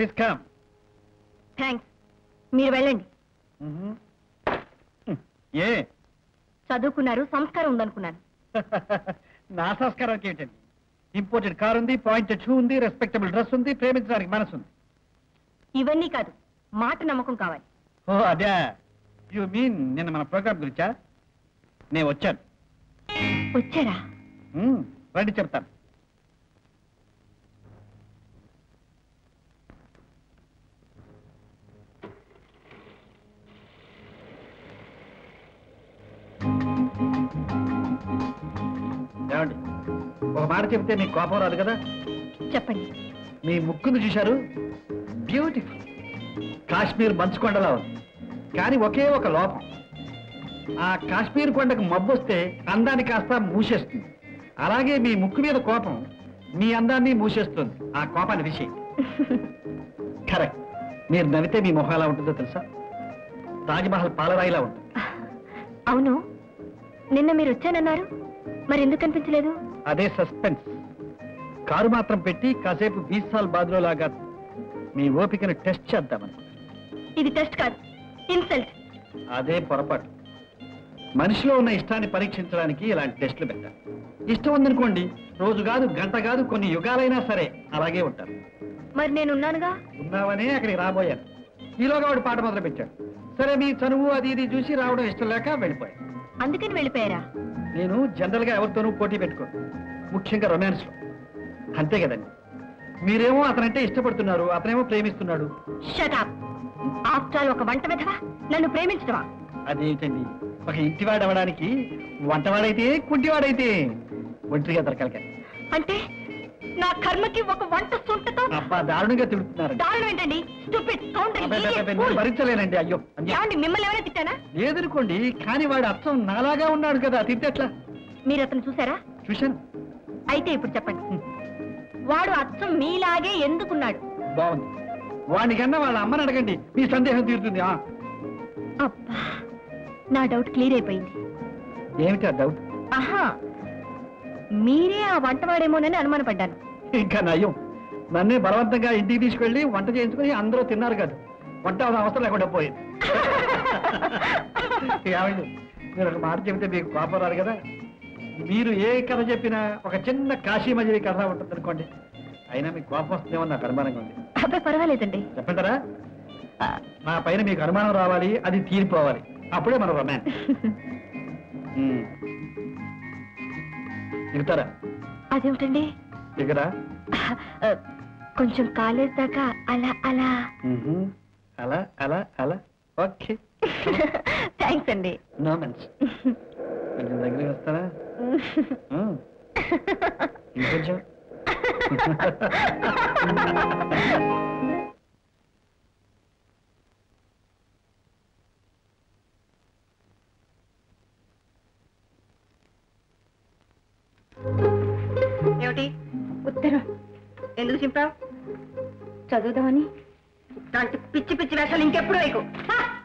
Please come. Thanks, మీరు వెళ్ళండి. ఏ చదువుకున్నారు, సంస్కారం ఉందనుకున్నాను. నా సంస్కారం ఏంటండి? ఇంపోర్టెడ్ కార్ ఉంది, పాయింటెడ్ షూ ఉంది, రెస్పెక్టబుల్ డ్రెస్ ఉంది, ప్రేమించడానికి మనసు ఉంది. ఇవన్నీ కాదు, మాట నమ్మకం కావాలి. ఓ అదే, యు మీన్ నిన్న మన ప్రోగ్రామ్ గురించా? నేను వచ్చాను. వచ్చారా? రండి చెప్తాను. ఏమండి, ఒక మాట చెప్తే మీకు కోపం రాదు కదా? చెప్పండి. మీ ముక్కును చూశారు, బ్యూటిఫుల్, కాశ్మీర్ మంచు కొండలా ఉంది. కానీ ఒకే ఒక లోపం, ఆ కాశ్మీర్ కొండకు మబ్బు వస్తే అందాన్ని కాస్త మూసేస్తుంది. అలాగే మీ ముక్కు మీద కోపం మీ అందాన్ని మూసేస్తుంది. ఆ కోపాన్ని విషయం కరెక్ట్. మీరు నవ్వితే మీ మొహం ఎలా ఉంటుందో తెలుసా? తాజ్మహల్ పాలరాయిలా ఉంటుంది. అవును, నిన్న మీరు వచ్చానన్నారు, మరి ఎందుకు కనిపించలేదు? అదే సస్పెన్స్. కారు మాత్రం పెట్టి కాసేపు 20 సార్లు బాధలో లాగా మీ ఓపికను టెస్ట్ చేద్దామని. ఇది టెస్ట్ కాదు, ఇన్సల్ట్. అదే పొరపాటు. మనిషిలో ఉన్న ఇష్టాన్ని పరీక్షించడానికి ఇలాంటి టెస్టులు పెట్టారు. ఇష్టం ఉందనుకోండి, రోజు కాదు, గంట కాదు, కొన్ని యుగాలైనా సరే అలాగే ఉంటారు. మరి నేనున్నానుగా. ఉన్నావనే అక్కడికి రాబోయాను. ఈలోగా వాడు పాట మొదలు పెట్టాడు. సరే, మీ చనువు అది ఇది చూసి రావడం ఇష్టం లేక వెళ్ళిపోయాను. అందుకని వెళ్ళిపోయారా? నేను జనరల్ గా ఎవరితోనూ పోటీ పెట్టుకోను, ముఖ్యంగా రొమాన్స్ లో. అంతే కదండి. మీరేమో అతనంటే ఇష్టపడుతున్నారు, అతనేమో ప్రేమిస్తున్నాడు. Shut up. ఆఫ్టర్ ఆల్ ఒక వంట విధవా నన్ను ప్రేమించడమా? అదేంటండి, ఒక ఇంటివాడు అవడానికి వంటవాడైతే కుంటివాడైతే ఒంటరిగా దొరకాలి. అంటే నా కర్మకి ఒక వంట సొంతతో. అబ్బా, దారుణంగా తిడుతున్నారు. దారుణం ఏంటండి? Stupid counter. నేను భరించలేనండి. అయ్యో, ఏమండి, మిమ్మల్ని ఎవరైనా తిట్టానా? లేదనుకోండి, కానీ వాడు అచ్చం నాలాగా ఉన్నాడు కదా, తిట్టెట్లా? మీరు అతను చూసారా? చూశాను. అయితే ఇప్పుడు చెప్పండి, వాడు అచ్చం మీలాగే ఎందుకున్నాడు? బాగుంది. వాడిని కన్నా వాళ్ళ అమ్మని అడగండి, మీ సందేహం తీరుతుంది. అబ్బా, నా డౌట్ క్లియర్ అయిపోయింది. ఏమిటి ఆ డౌట్? ఆహా, మీరే ఆ వంటవాడేమోనని అనుమానపడ్డాను. ఇంకా నయం, నన్నే బలవంతంగా ఇంటికి తీసుకెళ్లి వంట చేయించుకుని అందరూ తిన్నారు కదా, వంట అవసరం లేకుండా పోయింది. ఏమైంది, మీరు ఒక మాట చెబితే మీకు కోపం రాదు కదా? మీరు ఏ కథ చెప్పినా ఒక చిన్న కాశీ మజిలీ కథ ఉంటుంది అనుకోండి, అయినా మీకు కోపం వస్తుందేమో నాకు అనుమానంగా ఉంది. అబ్బాయి పర్వాలేదండి. చెప్పంటారా? నా పైన మీకు అనుమానం రావాలి, అది తీరిపోవాలి, అప్పుడే మన రొమాన్స్. దిగుతారా? అదేమిటండి? దిగరా? కొంచెం కాలేజ్ దాకా అలా అలా. అలా అలా అలా. ఓకే, థ్యాంక్స్ అండి. No men's. కొంచెం దగ్గరికి వస్తారా? ఇంకొంచెం. ఏమిటి ఉత్తరం? ఎందుకు చింపావు? చదువుదామని. దాంట్లో పిచ్చి పిచ్చి వేషాలు ఇంకెప్పుడు వేయకు.